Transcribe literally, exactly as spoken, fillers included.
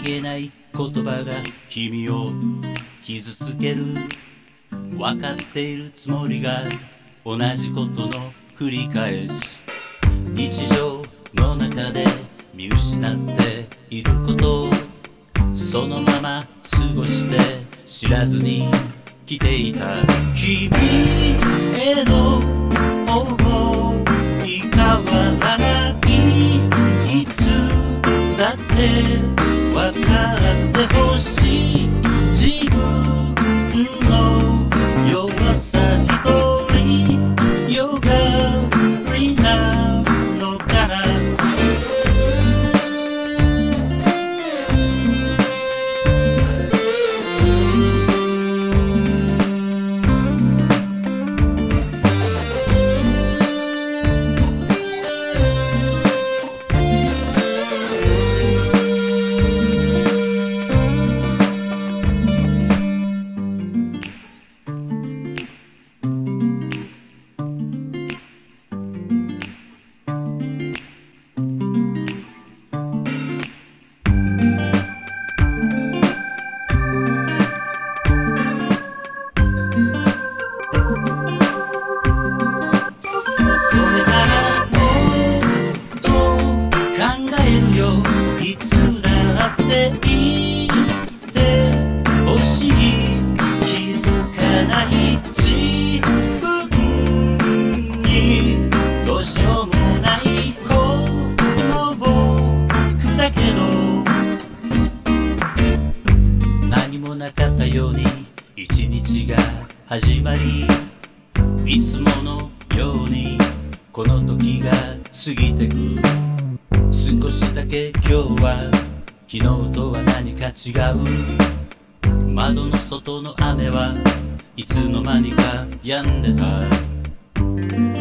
げない言葉が君を傷つける。分かっているつもりが同じことの繰り返し。日常の中で見失っていることをそのまま過ごして知らずに来ていた。君への想い変わらない。いつだって分かってほしい。自分の弱さ一人よがりなのかな。いつだって言ってほしい。気づかない自分にどうしようもないこの僕だけど、何もなかったように一日が始まり、いつものようにこの時が過ぎてく。少しだけ今日は昨日とは何か違う。窓の外の雨はいつの間にか止んでた。